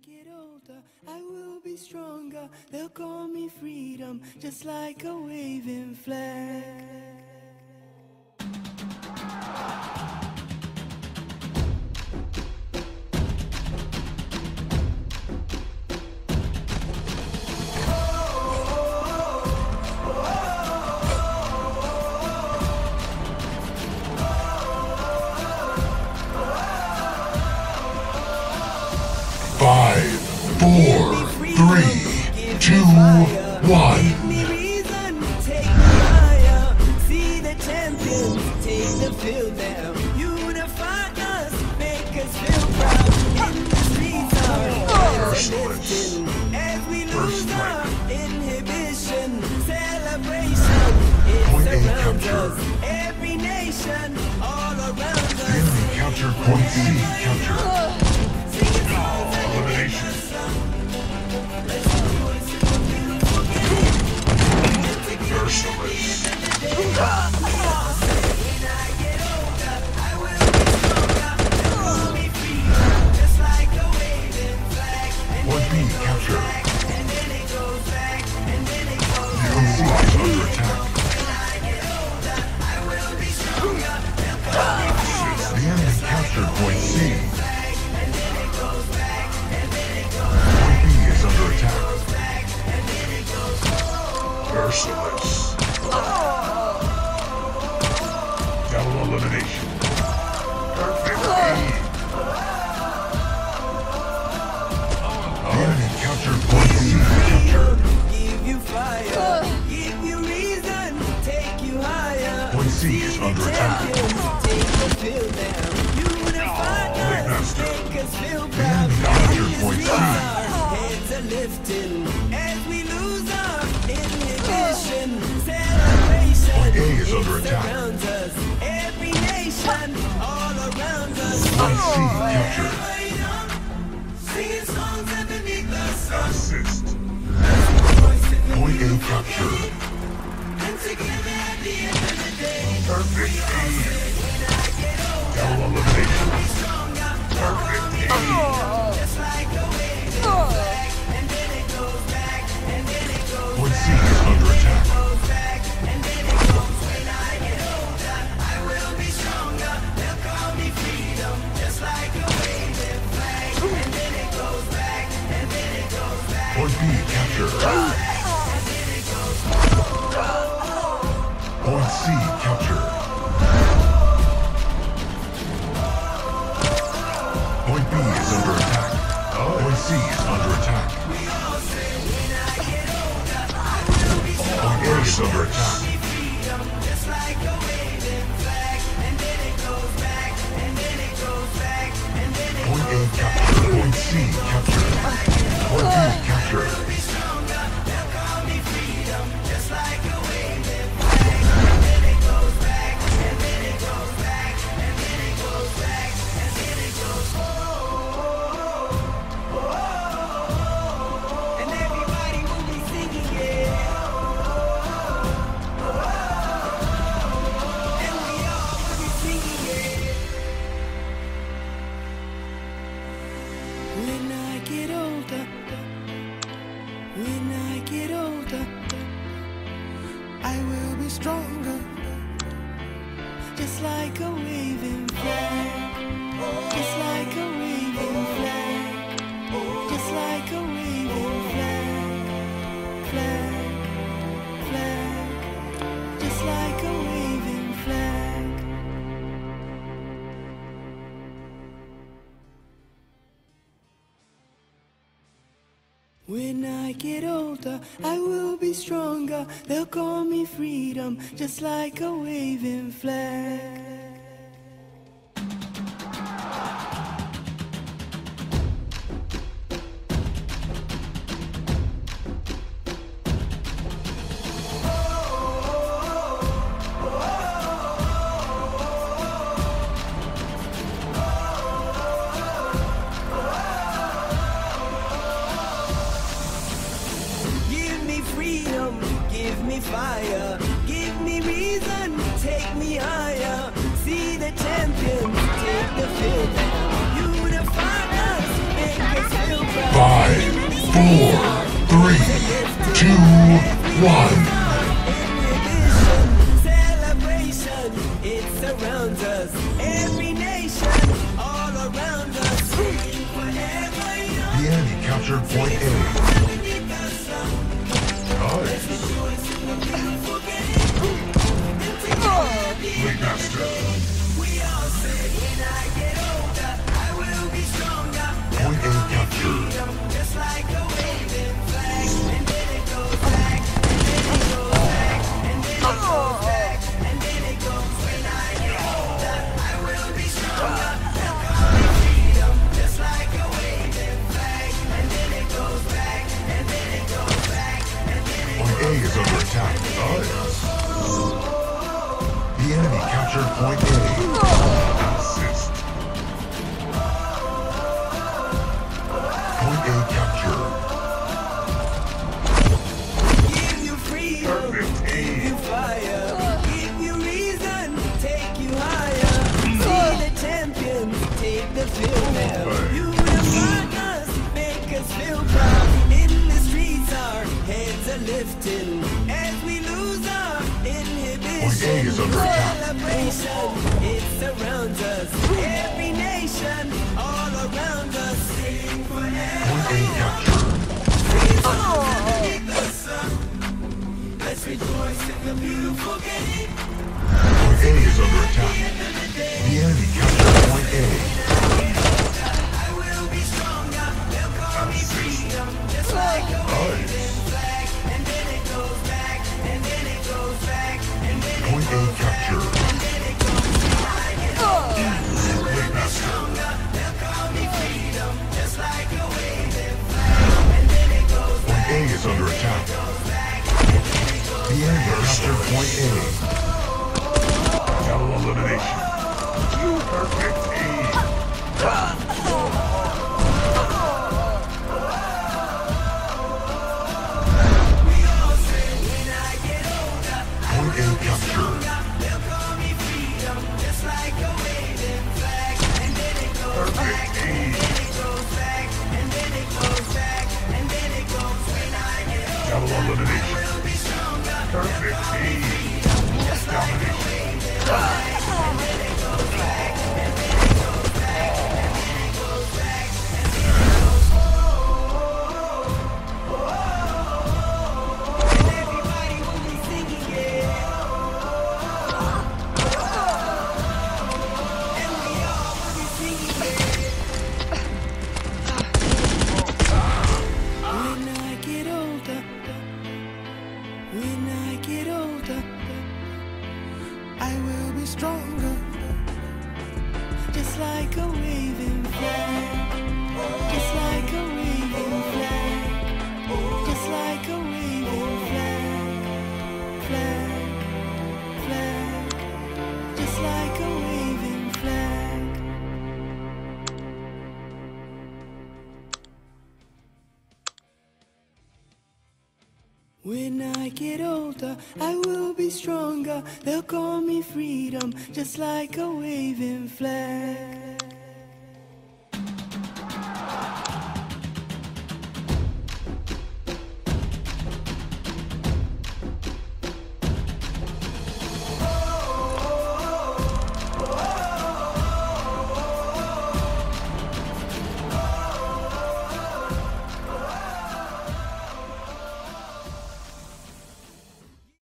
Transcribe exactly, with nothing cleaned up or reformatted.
get older, I will be stronger. They'll call me freedom, just like a waving flag. Five, four, three, two, one. Give me reason, take me higher. See the champions, take the field now. Unify us, make us feel proud. In the streets are lifting. As we lose our inhibition, celebration, it surrounds us. Every nation, all around us. Enemy captured point C. Captured. Elimination. Merciless. One B captured. Point C is under attack. The enemy captured point C. Point B is under attack. Merciless. Double elimination. Perfect aim. The enemy captured point C. Captured. Give you fire, give you reason, take you higher. Point C is under attack. Take the field now. Unify us, make us feel proud. Captured point C. Heads are lifting as we lose our inhibition. Celebration. Point A is under attack. Surrounds us. Every nation, all around us. Point C captured. Singing songs underneath the sun. Assist. Point A captured. And together at the end of the day, Perfect aim. Double elimination. Perfect aim. just like a wave, flag, and then it goes back, and then it goes Point C is under attack. back, and then it goes. When I get older, I will be stronger. They'll call me freedom, just like a wave, flag, and then it goes back, and then it goes back. Point B captured. Point C captured. Point B is under attack. Point C is under attack. Point A is under attack. Just like a waving flag, and then it goes back, and then it goes back, and then it Point A captured. Point C captured. Point B captured. be stronger. They'll call me freedom, just like a waving flag, and then it goes back, and then it goes back, and then it goes back, and then it goes oh, oh, oh, and everybody will be singing it. And we all will be singing it. When I get older, when I get older, I will be stronger, just like a waving flag, just like a waving flag, just like a waving flag, flag, flag, just like a waving flag. When I get older, I will be stronger. They'll call me freedom, just like a waving flag. Give me freedom, give me fire, give me reason, take me higher. Five, four, three, two, one. Celebration, it surrounds us. Every nation, all around us. Forever young. The enemy captured point A. Nice. Playmaster. We all say, when I get older, I will be stronger. Point A captured. Just like a waving flag, and then it goes back, and then it goes back, and then it goes back, and then it goes. When I get older, I will be stronger. They'll call me freedom, just like a waving flag, and then it goes back, and then it goes back, and then it Point A is under attack. Nice. The enemy captured point A. Assist. Point A captured. give you freedom, Perfect give aim. you fire, give you reason, take you higher. See the champions, take the field now. Unify us, make us feel proud. In the streets, our heads are lifting as we lose our inhibition. Point A is under attack. Celebration, it surrounds us. Every nation, all around us. Sing forever. Point A captured. Let's rejoice in the beautiful game. Point A is under attack. The enemy captured point A. I will be stronger. They'll call me freedom. Just like a waving flag. And then it goes back. And then it goes back. And then it Point A captured. Playmaster. they'll call me freedom. Just like a waving flag. And then it goes Point A is under attack. The enemy captured point A. Double elimination. Perfect aim. Point A captured. they'll call me freedom. Just like a waving flag. And then it goes Perfect aim. it goes back. And then it goes back. And then it goes when I get older. Double elimination. We'll be stronger. Perfect aim. Domination. Everybody will be singing, yeah. And we all will be singing, yeah. When I get older, when I get older, I will be stronger. Just like a waving flag. Just like a waving flag. Just like a waving flag. Flag. Flag. Just like a waving flag. When I get older, I will be stronger. They'll call me freedom, just like a waving flag.